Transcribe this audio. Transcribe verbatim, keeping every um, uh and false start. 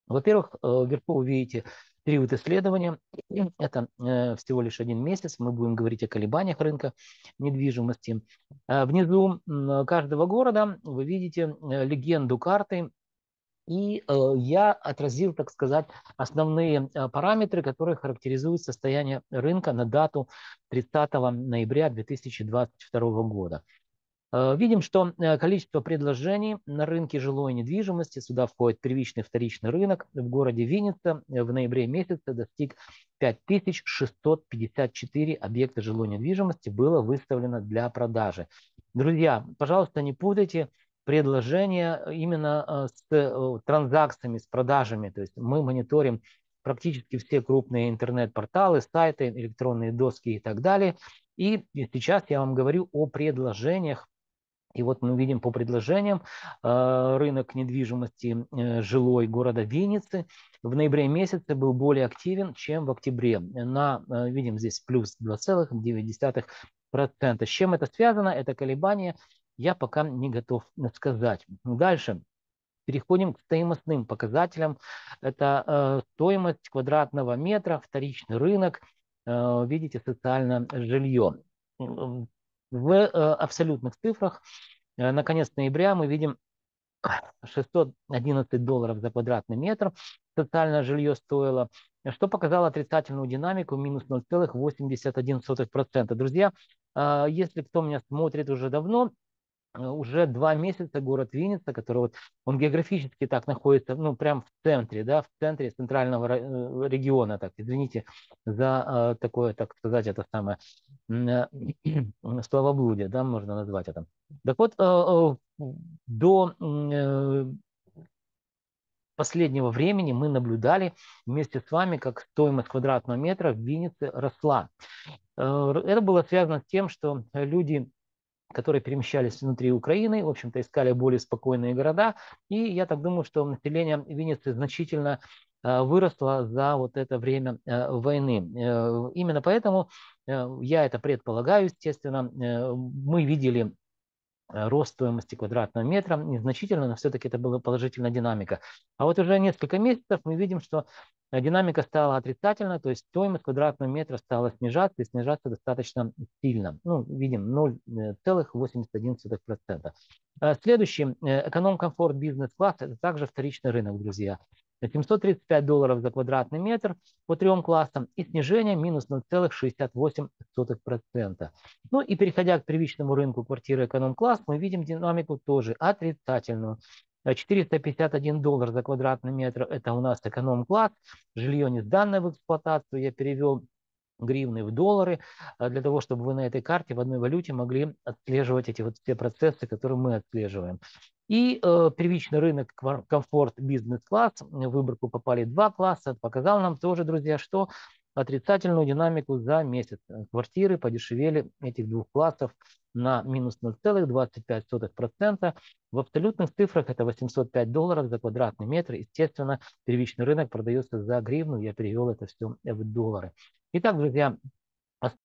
Во-первых, э, вверху вы видите период исследования. Это э, всего лишь один месяц. Мы будем говорить о колебаниях рынка недвижимости. Э, Внизу м, каждого города вы видите э, легенду карты. И э, я отразил, так сказать, основные э, параметры, которые характеризуют состояние рынка на дату тридцатого ноября две тысячи двадцать второго года. Э, Видим, что э, количество предложений на рынке жилой недвижимости, сюда входит первичный и вторичный рынок, в городе Винница э, в ноябре месяце достиг пять тысяч шестьсот пятьдесят четыре объекта жилой недвижимости было выставлено для продажи. Друзья, пожалуйста, не путайте предложения именно э, с э, транзакциями, с продажами. То есть мы мониторим практически все крупные интернет-порталы, сайты, электронные доски и так далее. И сейчас я вам говорю о предложениях. И вот мы видим по предложениям э, рынок недвижимости э, жилой города Винницы в ноябре месяце был более активен, чем в октябре. На, э, видим здесь плюс два целых девять десятых процента. С чем это связано? Это колебание я пока не готов сказать. Дальше. Переходим к стоимостным показателям. Это э, стоимость квадратного метра, вторичный рынок, э, видите, социальное жилье. В э, абсолютных цифрах э, на конец ноября мы видим шестьсот одиннадцать долларов за квадратный метр социальное жилье стоило, что показало отрицательную динамику минус ноль целых восемьдесят один сотых процента. Друзья, э, если кто меня смотрит уже давно, э, уже два месяца город Винница, который вот, он географически так находится, ну, прям в центре, да, в центре центрального ра- региона, так, извините за э, такое, так сказать, это самое, м, э, словоблудие, да, можно назвать это. Так вот, э, э, до э, последнего времени мы наблюдали вместе с вами, как стоимость квадратного метра в Виннице росла. Э, Это было связано с тем, что люди, которые перемещались внутри Украины, в общем-то, искали более спокойные города. И я так думаю, что население Винницы значительно э, выросло за вот это время э, войны. Э, Именно поэтому э, я это предполагаю, естественно. Э, Мы видели э, рост стоимости квадратного метра незначительно, но все-таки это была положительная динамика. А вот уже несколько месяцев мы видим, что э, динамика стала отрицательной, то есть стоимость квадратного метра стала снижаться и снижаться достаточно сильно. Ну, видим ноль целых восемьдесят один сотых процента. Э, Следующий, э, эконом-комфорт бизнес-класс, это также вторичный рынок, друзья. семьсот тридцать пять долларов за квадратный метр по трем классам и снижение минус ноль целых шестьдесят восемь сотых процента. Ну и переходя к первичному рынку квартиры эконом-класс, мы видим динамику тоже отрицательную. Э, четыреста пятьдесят один доллар за квадратный метр – это у нас эконом-класс. Жилье не сданное в эксплуатацию. Я перевел гривны в доллары, э, для того, чтобы вы на этой карте в одной валюте могли отслеживать эти вот все процессы, которые мы отслеживаем. И э, первичный рынок комфорт бизнес-класс, в выборку попали два класса, показал нам тоже, друзья, что отрицательную динамику за месяц. Квартиры подешевели этих двух классов на минус ноль целых двадцать пять сотых процента. В абсолютных цифрах это восемьсот пять долларов за квадратный метр. Естественно, первичный рынок продается за гривну. Я перевел это все в доллары. Итак, друзья,